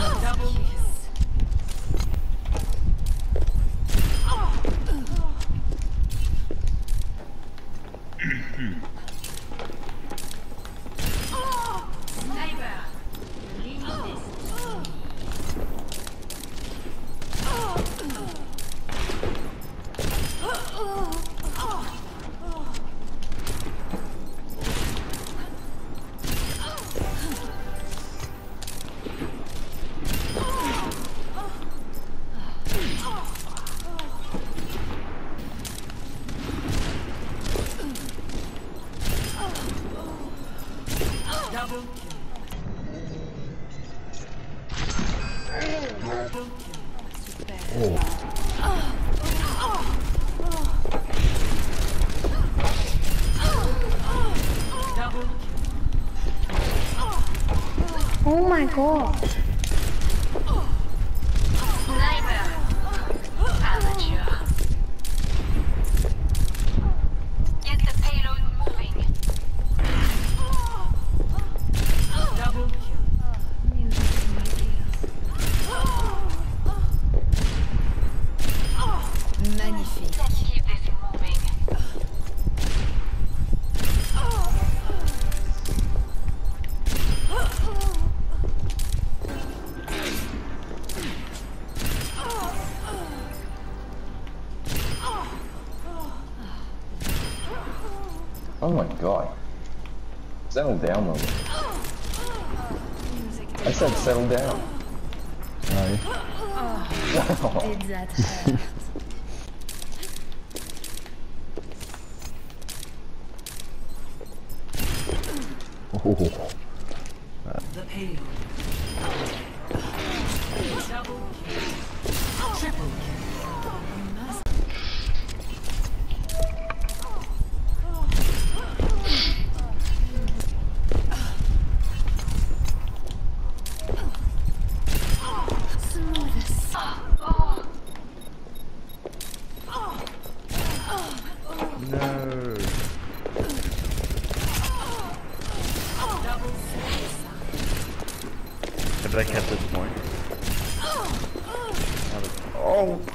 Double kiss. Sniper. Leave this. Double kill. Oh my god. Sniper. Amateur. Get the payload moving. Double kill. Magnifique. Let's keep this moving. Oh my god. Settle down, Mom. I said settle down. Sorry. Did that hurt? Oh. The payload. Double kill. Triple kill. No. Did I catch this point? Oh.